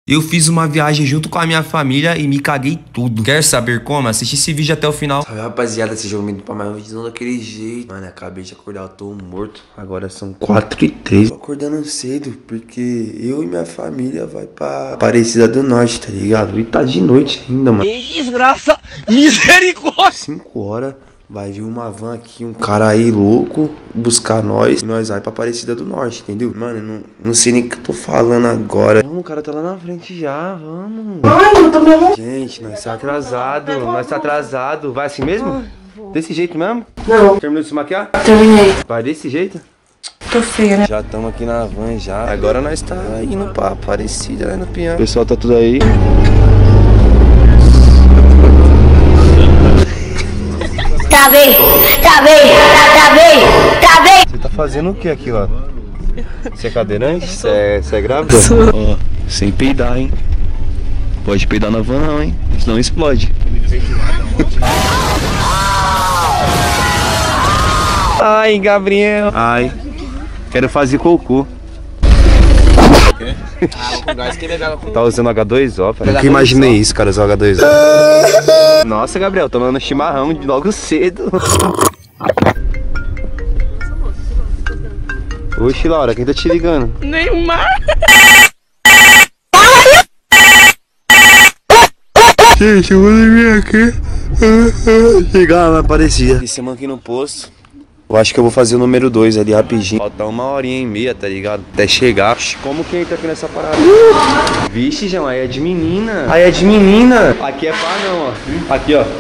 Eu fiz uma viagem junto com a minha família e me caguei tudo. Quer saber como? Assiste esse vídeo até o final. Salve, rapaziada, sejam bem-vindos pra mais um vídeo daquele jeito. Mano, acabei de acordar, eu tô morto. Agora são 4h03. Tô acordando cedo porque eu e minha família vai pra Aparecida do Norte, tá ligado? E tá de noite ainda, mano. Que desgraça! Misericórdia! 5 horas. Vai vir uma van aqui, um cara aí louco, buscar nós. E nós vai pra Aparecida do Norte, entendeu? Mano, não sei nem o que eu tô falando agora. Vamos, o cara tá lá na frente já, vamos. Ai, eu tô mesmo. Gente, nós tá atrasado, nós tá atrasado. Vai assim mesmo? Desse jeito mesmo? Não. Terminou de se maquiar? Terminei. Vai desse jeito? Tô feia, né? Já estamos aqui na van já. Agora nós tá indo pra Aparecida, né, no Pinhão. O pessoal tá tudo aí. Travei. Você tá fazendo o que aqui, ó? Você é cadeirante? Você é grávida? Ó, sem peidar, hein? Pode peidar na van não, hein? Senão explode. Ai, Gabriel. Ai, quero fazer cocô. Tá usando H2O, cara. Nunca imaginei isso, cara, usar H2O. Nossa, Gabriel, tomando chimarrão logo cedo. Oxi, Laura, quem tá te ligando? Neymar! Gente, eu vou dormir aqui. Chegar lá, Aparecida. Descemos aqui no posto. Eu acho que eu vou fazer o número 2 ali rapidinho. Falta 1h30, tá ligado? Até chegar. Oxi, como que entra aqui nessa parada? Vixe, João, aí é de menina. Aí é de menina. Aqui é pá não, ó. Aqui, ó.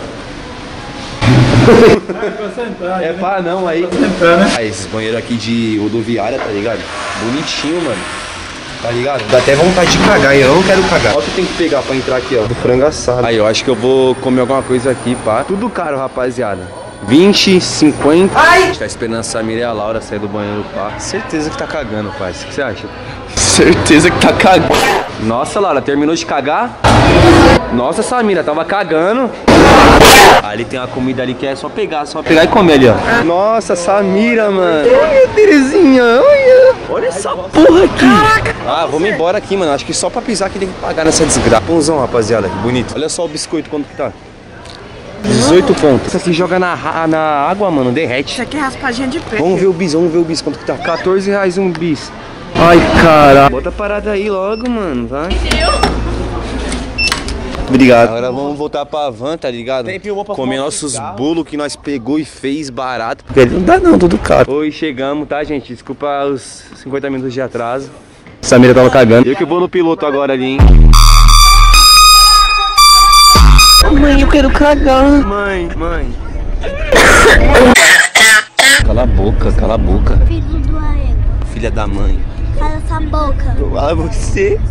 É pá não, aí. Aí, esses banheiros aqui de rodoviária, tá ligado? Bonitinho, mano. Tá ligado? Dá até vontade de cagar e eu não quero cagar. Olha o que tem que pegar pra entrar aqui, ó. Do frango assado. Aí, eu acho que eu vou comer alguma coisa aqui, pá. Tudo caro, rapaziada. 20, 50. Ai! A gente tá esperando a Samira e a Laura sair do banheiro, pá. Certeza que tá cagando, pai. O que você acha? Certeza que tá cagando. Nossa, Laura, terminou de cagar? Nossa, Samira, tava cagando. Ali tem uma comida ali que é só pegar e comer ali, ó. Nossa, Samira, mano. Olha, Terezinha, olha. Olha essa porra aqui. Caraca. Ah, vamos embora aqui, mano. Acho que só pra pisar que tem que pagar nessa desgraça. Pãozão, rapaziada, que bonito. Olha só o biscoito, quanto que tá. 18 pontos. Isso aqui joga na água, mano, derrete. Isso aqui é raspadinha de pé. Vamos ver o bis, quanto que tá. 14 reais um bis. Ai, cara. Bota a parada aí logo, mano, vai. Obrigado. Agora vamos voltar pra van, tá ligado? Comer nossos bolos que nós pegou e fez barato. Porque não dá não, tudo caro. Oi, chegamos, tá, gente? Desculpa os 50 minutos de atraso. Samira tava cagando. Eu que vou no piloto agora ali, hein? Mãe, eu quero cagar. Mãe. Cala a boca, cala a boca. Filho do Aego. Filha da mãe. Cala essa boca. Ah, você?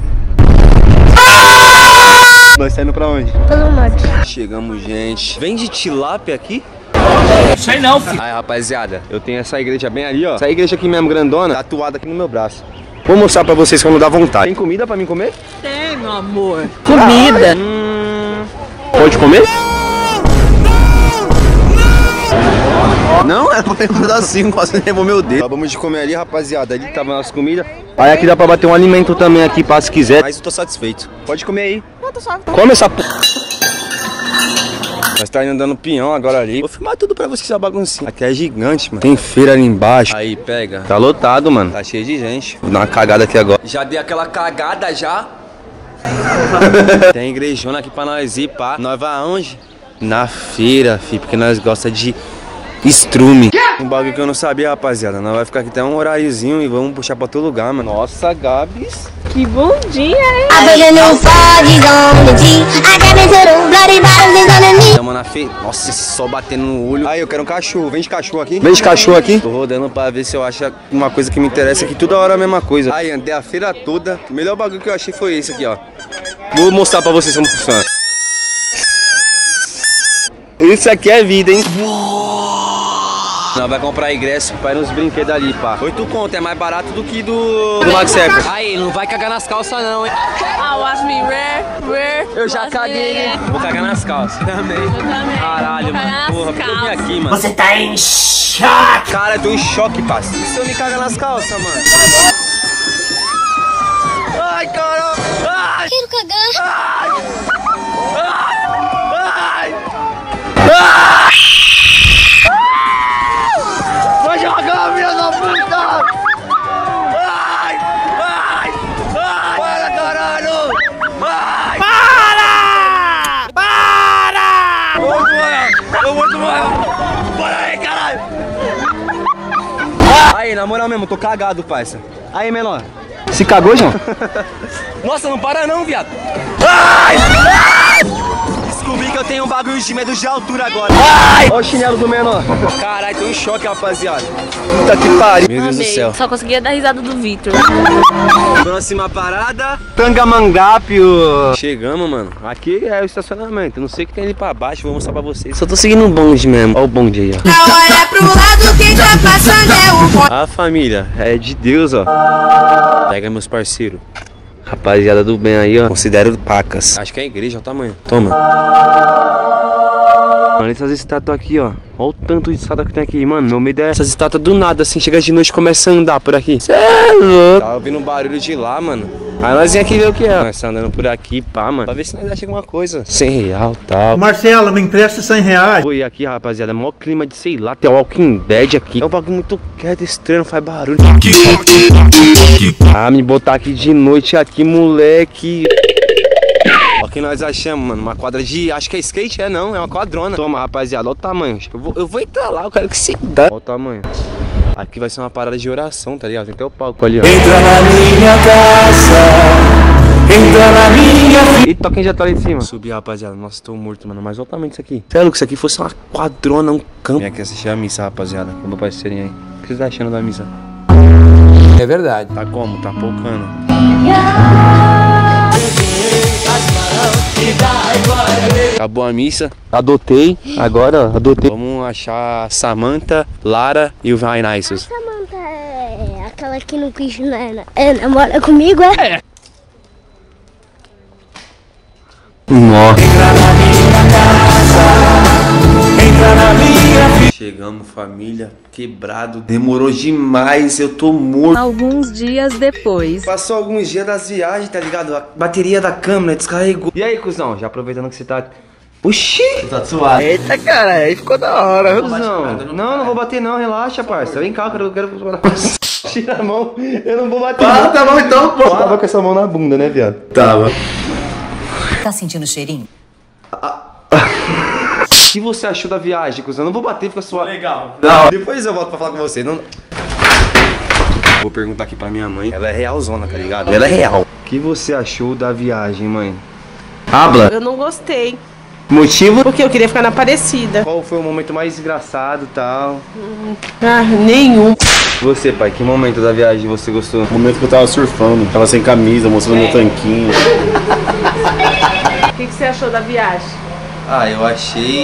Nós saindo pra onde? Pelo norte. Chegamos, gente. Vende tilápia aqui? Sei não, filho. Aí, rapaziada, eu tenho essa igreja bem ali, ó. Essa igreja aqui mesmo, grandona, tatuada aqui no meu braço. Vou mostrar pra vocês quando dá vontade. Tem comida pra mim comer? Tem, meu amor. Comida. Pode comer? Não, é pra ter um pedacinho, quase levou meu dedo. Acabamos de comer ali, rapaziada. Ali tava a nossa comida. Aí aqui dá pra bater um alimento também aqui, pra se quiser. Mas eu tô satisfeito. Pode comer aí. Não, tô suave. Come essa p... Nós tá indo andando pinhão agora ali. Vou filmar tudo pra vocês, essa baguncinha. Aqui é gigante, mano. Tem feira ali embaixo. Aí, pega. Tá lotado, mano. Tá cheio de gente. Vou dar uma cagada aqui agora. Já dei aquela cagada já. Tem igrejona aqui pra nós ir, pá. Nós vai aonde? Na feira, fi, porque nós gosta de estrume. Um bagulho que eu não sabia, rapaziada. Nós vai ficar aqui até um horáriozinho e vamos puxar pra todo lugar, mano. Nossa, Gabs. Que bom dia, hein? Tamo na feira. Nossa, esse sol batendo no olho. Aí, eu quero um cachorro. Vende cachorro aqui? Vende cachorro aqui? Tô rodando pra ver se eu acho uma coisa que me interessa aqui. Toda hora a mesma coisa. Aí, andei a feira toda. O melhor bagulho que eu achei foi esse aqui, ó. Vou mostrar pra vocês como funciona. Isso aqui é vida, hein? Nós vai comprar ingresso pra ir nos brinquedos ali, pá. 8 conto, é mais barato do que do Max Apple. Aí, não vai cagar nas calças não, hein? Ah, watch me, where? Eu já caguei, né? Vou cagar nas calças. Também. Caralho, mano. Porra, por que eu vim aqui, mano? Você tá em choque. Cara, eu tô em choque, parceiro. E se eu me cagar nas calças, mano? Ai, caramba! Ai! Quero cagar. Ai! Ai! Ai! Vai jogar, filha da puta! Ai! Ai! Ai! Para, caralho! Ai! Para! Eu vou desmaiar! Para aí, caralho! Aí, na moral mesmo, tô cagado, parça. Aí, menor. Se cagou, João? Nossa, não para não, viado. Ai! Ai! Descobri que eu tenho um bagulho de medo de altura agora. Ai! Olha o chinelo do menor. Caralho, tô em choque, rapaziada. Puta que pariu. Meu Deus do céu. Só conseguia dar risada do Victor. Próxima parada, Tangamangapio. Chegamos, mano. Aqui é o estacionamento. Não sei o que tem ali pra baixo, vou mostrar pra vocês. Só tô seguindo o bonde mesmo. Olha o bonde aí, ó. Não olha pro lado, quem tá passando é o bonde. A família é de Deus, ó. Pega meus parceiros. Rapaziada do bem aí, ó. Considero pacas. Acho que é a igreja, olha o tamanho. Toma. Olha essas estátuas aqui, ó. Olha o tanto de estátua que tem aqui, mano. Meu medo é essas estátuas do nada, assim. Chega de noite e começa a andar por aqui. Cê é louco. Tava ouvindo um barulho de lá, mano. Aí nós vem aqui ver o que é. Nós tá andando por aqui, pá, mano. Pra ver se nós achamos alguma coisa. R$100 e tal. Marcelo, me empresta R$100. Foi aqui, rapaziada. Mó clima de, sei lá, tem o Walking Dead aqui. É um bagulho muito quieto, estranho, não faz barulho. Ah, me botar aqui de noite aqui, moleque. Olha o que nós achamos, mano. Uma quadra de... Acho que é skate, não. É uma quadrona. Toma, rapaziada. Olha o tamanho. Eu vou entrar lá. Eu quero que se dá. Olha o tamanho. Aqui vai ser uma parada de oração, tá ligado? Tem até o palco ali, ó. Entra na minha casa, entra na minha vida. Eita, quem já tá ali em cima? Subi, rapaziada. Nossa, tô morto, mano. Mas olha o tamanho disso aqui. Sério, que isso aqui fosse uma quadrona, um campo. Vem aqui assistir a missa, rapaziada. Com meu parceirinho aí. O que vocês tá achando da missa? É verdade. Tá como? Tá pocando. Acabou a missa. Adotei. Agora, adotei. Vamos achar a Samantha, Lara e o Vainaisos. Samantha é aquela que não quis, né? Namora comigo, é? Nossa. Entra na minha vida. Chegamos, família. Quebrado. Demorou demais. Eu tô morto. Alguns dias depois. Passou alguns dias das viagens, tá ligado? A bateria da câmera descarregou. E aí, cuzão? Já aproveitando que você tá... Oxi! Tá suave. Eita, cara, aí ficou da hora. Cuzão. Não vou bater não, relaxa, parça. Vem cá, eu quero... Tira a mão, eu não vou bater. Ah, tá bom então, pô. Você tava com essa mão na bunda, né, viado? Tava. Tá sentindo o cheirinho? O que você achou da viagem, cuzão? Eu não vou bater, fica suave. Legal. Não. Depois eu volto pra falar com você. Não... Vou perguntar aqui pra minha mãe. Ela é realzona, tá ligado? Ela é real. O que você achou da viagem, mãe? Habla. Eu não gostei, Motivo? porque eu queria ficar na Aparecida. Qual foi o momento mais engraçado e tal? Ah, nenhum. Você, pai, que momento da viagem você gostou? O momento que eu tava surfando, tava sem camisa, mostrando meu tanquinho. O que você achou da viagem? Ah, eu achei...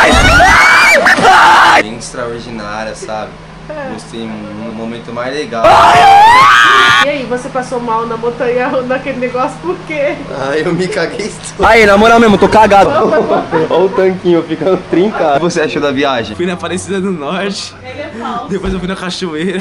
bem extraordinária, sabe? Gostei, um momento mais legal. E aí, você passou mal na montanha, naquele negócio, por quê? Ah, eu me caguei todo. Aí, na moral mesmo, tô cagado. Olha o tanquinho ficando trincado. O que você achou da viagem? Fui na Aparecida do Norte. Ele é falso. Depois eu fui na cachoeira.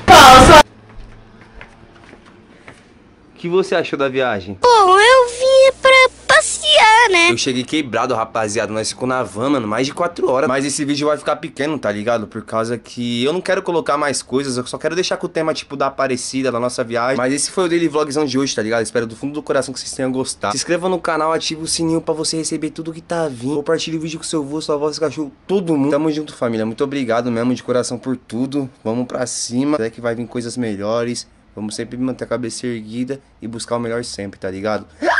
O que você achou da viagem? Bom, eu vim pra passear, né? Eu cheguei quebrado, rapaziada. Nós ficamos na van, mano, mais de 4 horas. Mas esse vídeo vai ficar pequeno, tá ligado? Por causa que eu não quero colocar mais coisas. Eu só quero deixar com o tema, tipo, da Aparecida, da nossa viagem. Mas esse foi o daily vlogzão de hoje, tá ligado? Espero do fundo do coração que vocês tenham gostado. Se inscreva no canal, ative o sininho pra você receber tudo que tá vindo. Compartilhe o vídeo com seu avô, sua avó, seu cachorro, todo mundo. Tamo junto, família. Muito obrigado mesmo de coração por tudo. Vamos pra cima. Até que vai vir coisas melhores. Vamos sempre manter a cabeça erguida e buscar o melhor sempre, tá ligado?